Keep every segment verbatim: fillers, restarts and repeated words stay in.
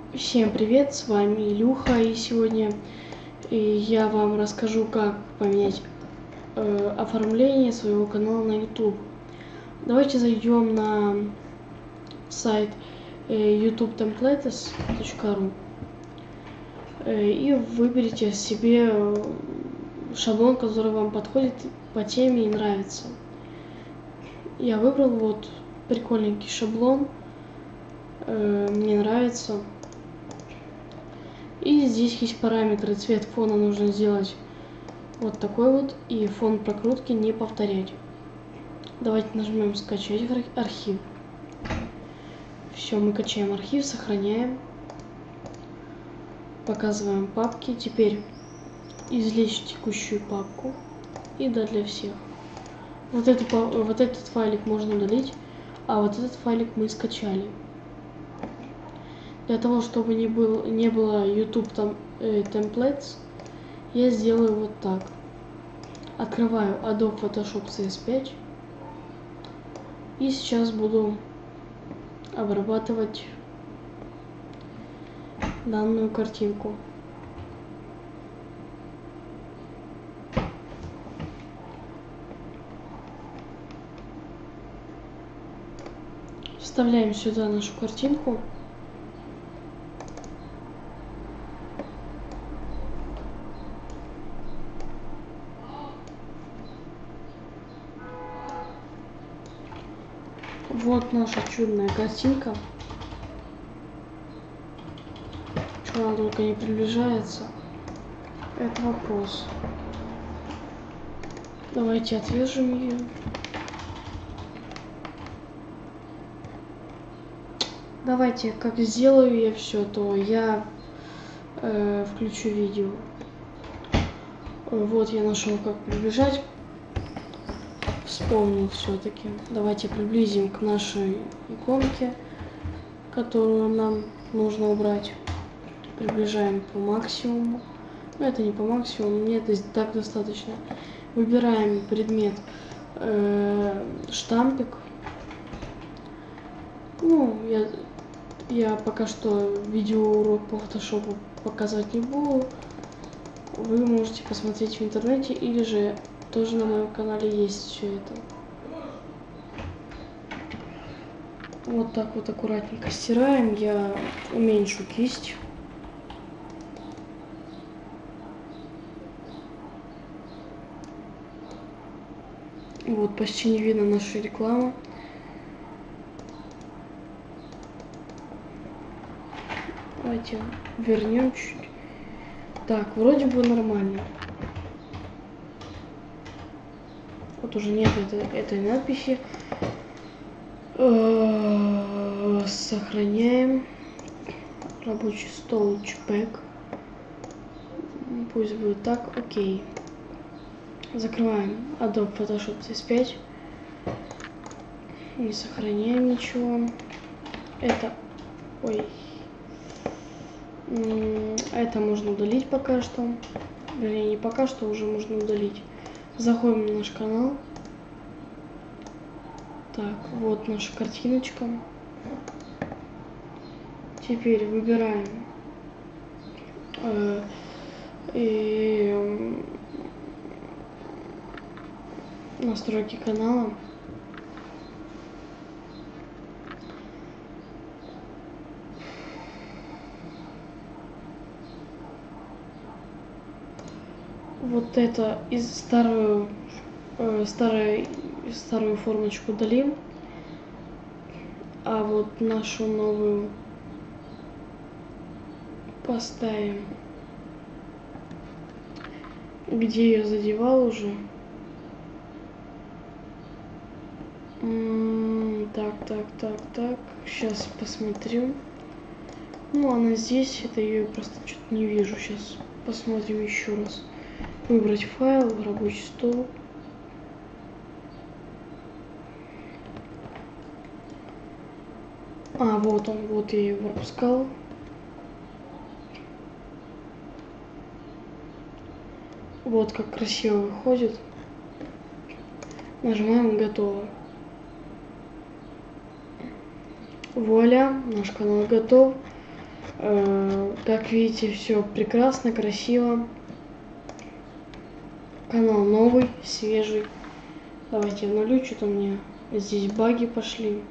Всем привет, с вами Илюха, и сегодня я вам расскажу, как поменять э, оформление своего канала на YouTube. Давайте зайдем на сайт э, ютуб темплейтс точка ру э, и выберите себе шаблон, который вам подходит по теме и нравится. Я выбрал вот прикольненький шаблон, э, мне нравится. И здесь есть параметры. Цвет фона нужно сделать вот такой вот, и фон прокрутки не повторять. Давайте нажмем скачать архив. Все, мы качаем архив, сохраняем, показываем папки. Теперь извлечь текущую папку и да для всех. Вот, эту, вот этот файлик можно удалить, а вот этот файлик мы скачали. Для того, чтобы не, был, не было YouTube там, э, Templates, я сделаю вот так. Открываю Adobe Photoshop си эс пять. И сейчас буду обрабатывать данную картинку. Вставляем сюда нашу картинку. Вот наша чудная картинка. Чего она только не приближается, это вопрос. Давайте отвяжем ее. Давайте, как сделаю я все, то я э, включу видео. Вот я нашел, как приближать. Вспомнил все-таки. Давайте приблизим к нашей иконке, которую нам нужно убрать. Приближаем по максимуму. Но это не по максимуму, мне это так достаточно. Выбираем предмет э, штампик. Ну, я, я пока что видеоурок по фотошопу показывать не буду. Вы можете посмотреть в интернете, или же тоже на моем канале есть все это. Вот так вот аккуратненько стираем. Я уменьшу кисть. Вот, почти не видно нашу рекламу. Давайте вернем чуть. Так, вроде бы нормально. Вот уже нет этой, этой надписи. Сохраняем. Рабочий стол JPEG. Пусть будет так. Окей. Закрываем Adobe Photoshop си эс пять. Не сохраняем ничего. Это... Ой. Это можно удалить пока что. Вернее, не пока что, уже можно удалить. Заходим на наш канал. Так, вот наша картиночка. Теперь выбираем э, и настройки канала. Вот это из старую, э, старую, старую формочку удалим, а вот нашу новую поставим, где я задевал уже. М-м, так, так, так, так. Сейчас посмотрю. Ну, она здесь, это ее просто что-то не вижу. Сейчас посмотрим еще раз. Выбрать файл, рабочий стол. А, вот он, вот я его пропускал. Вот как красиво выходит. Нажимаем «Готово». Вуаля, наш канал готов. Э, как видите, все прекрасно, красиво. Канал новый, свежий. Давайте обновлю, что-то у меня здесь баги пошли.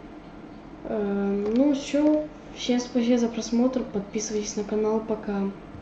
Э, ну все, всем спасибо за просмотр, подписывайтесь на канал, пока.